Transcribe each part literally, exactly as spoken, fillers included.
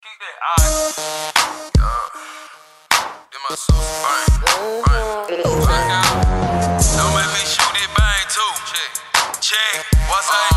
Kick that, alright. Yeah. Get my sauce bang, bang, bang out. Don't make me shoot it bang too. Check, check. What's that?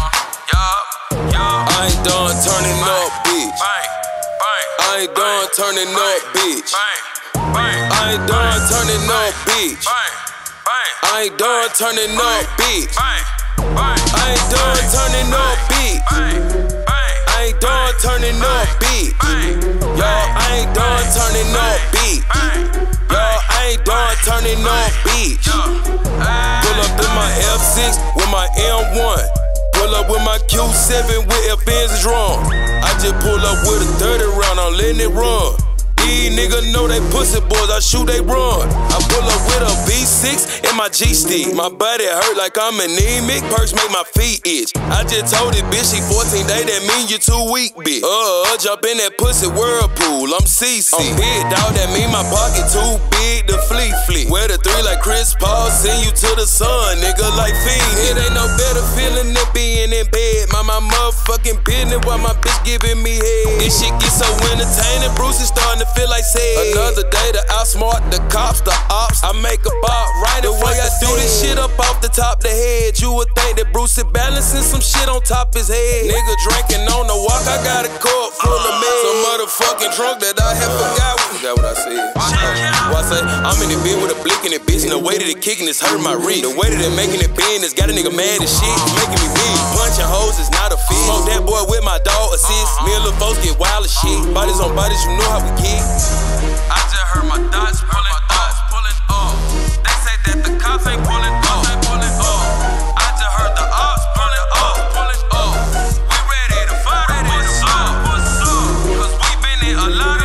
Yup, yup. I ain't done turning up, bitch. Bang, bang. I ain't done turning up, bitch. Bang, bang. I ain't done turning up, bitch. Bang, bang. I ain't done turning up, bitch. Bang, bang. I ain't done turning up, bitch. Bang, bang. I ain't done turning up, bitch. Y'all, I ain't done turning up, bitch. Y'all, I ain't done turning up, bitch. Pull up in my F six with my M one. Pull up with my Q seven with F N's drum. I just pull up with a thirty round, I'm letting it run. These niggas know they pussy boys, I shoot, they run. I pull up with a V six and my G-stick. My body hurt like I'm anemic, perks make my feet itch. I just told it, bitch, she fourteen days, that mean you too weak, bitch. Uh, jump in that pussy whirlpool, I'm C C. I'm big, dog, that mean my pocket too big to flee, flee. Wear the three like Chris Paul, send you to the sun, nigga, like fiend. It ain't no better feeling than being in bed. My, my motherfucking business while my bitch giving me head. This shit get so entertaining, Bruce is starting to feel like said. Another day to outsmart the cops, the ops. I make a bop right the way I do this shit up off the top of the head. You would think that Bruce is balancing some shit on top his head. Nigga drinking on the walk, I got a cup full of meds. Some motherfucking drunk that I have forgot. Forgot what I said. Uh, what I say? I'm in the bed with a blick in it, bitch. And the way that it kicking is hurting my wrist. The way that it making it bend is got a nigga mad as shit. It's making me big. Punching hoes is not a fit. Smoke that boy with my dog assist. Me and little folks get wild as shit. Bodies on bodies, you know how we get. I just heard my dots pulling up, pulling up. They say that the cops ain't pulling up, they pulling up. I just heard the ops pulling up, pulling up. We ready to fire the pussy up, pussy up. Cause we been in a lot